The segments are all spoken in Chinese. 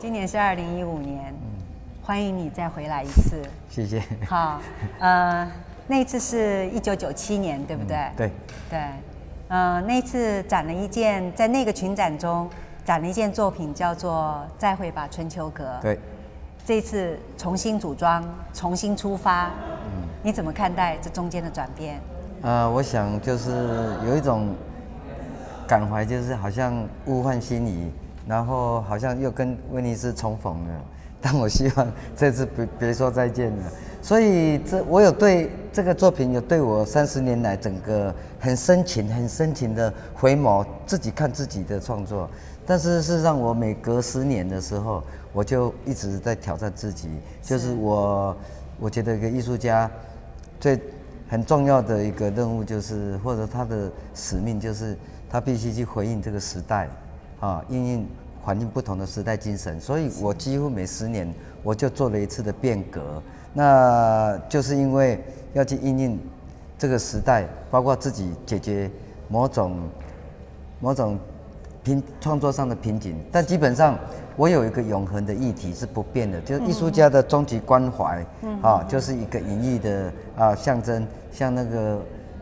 今年是2015年，欢迎你再回来一次。 谢谢。 好，那一次是1997年，对不对？ 对。 对，那一次展了一件，在那个群展中展了一件作品，叫做《再会吧春秋阁》。 对。 这一次重新组装，重新出发，你怎么看待这中间的转变？ 我想就是有一种感怀，就是好像物换星移，然后好像又跟威尼斯重逢了。但我希望这次别说再见了。所以我有对这个作品有对我30年来整个很深情的回眸，自己看自己的创作。但是事实上，我每隔10年的时候，我就一直在挑战自己。就是我觉得一个艺术家很重要的一个任务，就是或者他的使命，就是他必须去回应这个时代，因应环境不同的时代精神。所以我几乎每10年我就做了一次的变革。那就是因为要去因应这个时代，包括自己解决某种创作上的瓶颈。但基本上我有一个永恒的议题是不变的，就是艺术家的终极关怀，就是一个隐喻的象征，像那个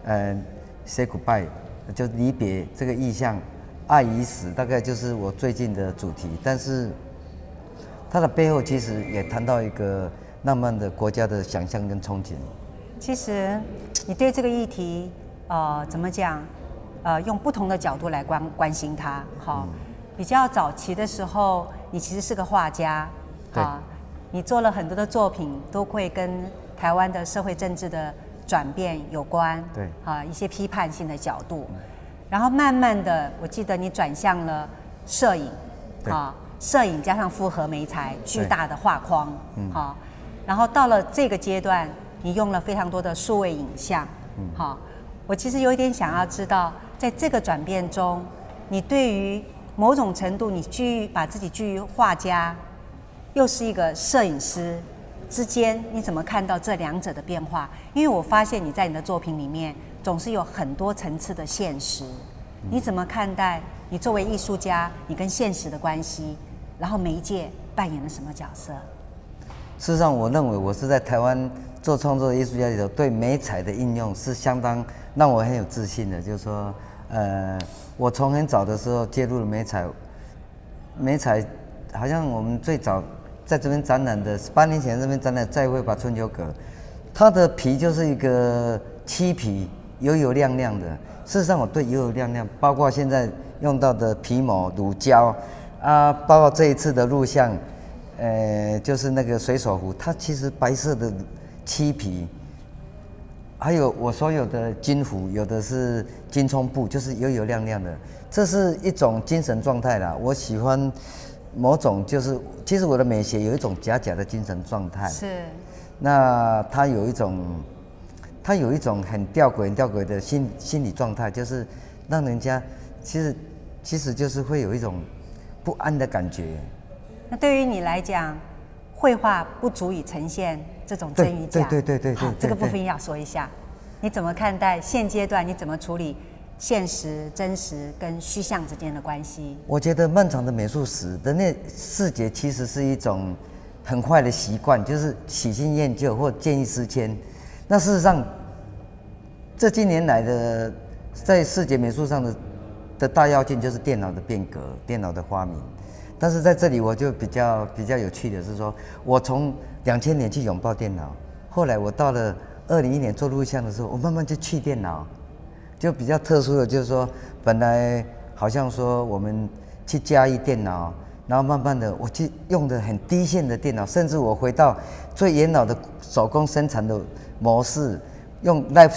say goodbye， 就离别这个意象，爱已死，大概就是我最近的主题。但是它的背后其实也谈到一个浪漫的国家的想象跟憧憬。 其实你对这个议题，怎么讲？用不同的角度来关心它。好，比较早期的时候，你其实是个画家，你做了很多的作品，都会跟台湾的社会政治的转变有关。 对， 一些批判性的角度。然后慢慢的，我记得你转向了摄影，摄影加上复合媒材，巨大的画框，然后到了这个阶段，你用了非常多的数位影像，我其实有一点想要知道，在这个转变中，你对于某种程度，你把自己居于画家，又是一个摄影师之间，你怎么看到这两者的变化？因为我发现你在你的作品里面总是有很多层次的现实，你怎么看待你作为艺术家，你跟现实的关系？然后媒介扮演了什么角色？ 事实上，我认为我是在台湾做创作的艺术家里头，对媒材的应用是相当让我很有自信的。就是说，我从很早的时候介入了媒材好像我们最早在这边展览的8年前这边展览《再会吧春秋阁》，它的皮就是一个漆皮，油油亮亮的。事实上，我对油油亮亮，包括现在用到的皮膜、乳胶包括这一次的录像。就是那个水手湖，它其实白色的漆皮，还有我所有的金壶，有的是金葱布，就是油油亮亮的，这是一种精神状态啦。我喜欢某种，就是其实我的美学有一种假的精神状态。 是。那它有一种很吊诡的心理状态，就是让人家其实就是会有一种不安的感觉。 那对于你来讲，绘画不足以呈现这种真与假。对。好，这个部分也要说一下，你怎么看待现阶段？你怎么处理现实、真实跟虚像之间的关系？我觉得漫长的美术史，人类视觉其实是一种很坏的习惯，就是喜新厌旧或见异思迁。那事实上，这近年来的在视觉美术上的大跃进，就是电脑的变革，电脑的发明。但是在这里我就比较有趣的是说，我从2000年去拥抱电脑，后来我到了2001年做录像的时候，我慢慢就去电脑，就比较特殊的就是说，本来好像说我们去驾驭电脑，然后慢慢的我去用的很低线的电脑，甚至我回到最元老的手工生产的模式，用 live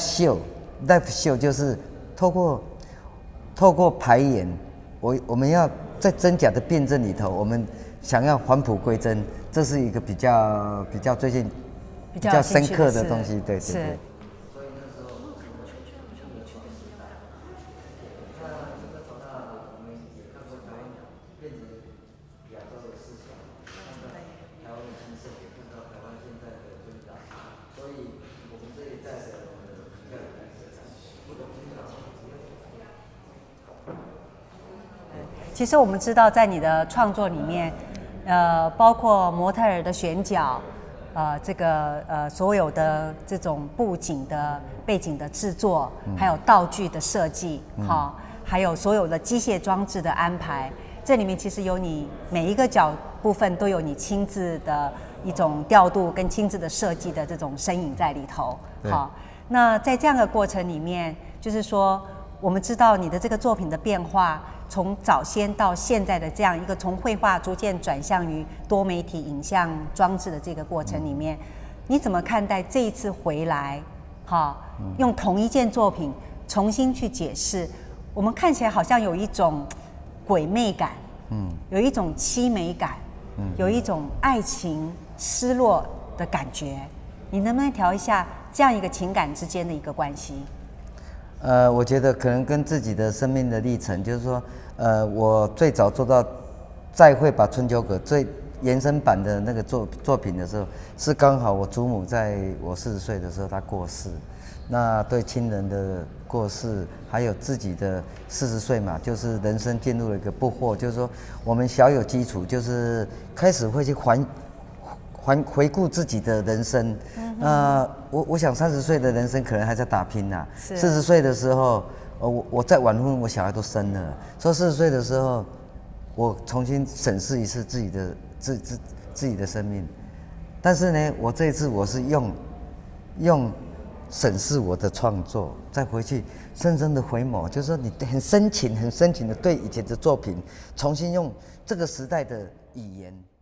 show 就是透过排演，我们要在真假的辩证里头，我们想要返璞归真，这是一个比较最近比较深刻的东西，对。其实我们知道，在你的创作里面， 包括模特儿的选角，所有的这种布景的背景的制作，还有道具的设计，还有所有的机械装置的安排，这里面其实有你每一个部分都有你亲自的一种调度跟亲自的设计的这种身影在里头。好，那在这样的过程里面，就是说我们知道你的这个作品的变化。从早先到现在的这样一个从绘画逐渐转向于多媒体影像装置的这个过程里面，你怎么看待这一次回来？用同一件作品重新去解释，我们看起来好像有一种鬼魅感，有一种凄美感，有一种爱情失落的感觉。你能不能调一下这样一个情感之间的一个关系？ 我觉得可能跟自己的生命的历程，就是说，我最早做到再会把春秋阁最延伸版的那个作品的时候，是刚好我祖母在我40岁的时候她过世，那对亲人的过世，还有自己的40岁嘛，就是人生进入了一个不惑，就是说我们小有基础，就是开始会去回顾自己的人生。我想30岁的人生可能还在打拼呐。40岁的时候，我在晚婚，我小孩都生了。所以40岁的时候，我重新审视一次自己的生命。但是呢，我这一次我是用审视我的创作，再回去深深的回眸，就是说你很深情的对以前的作品，重新用这个时代的语言。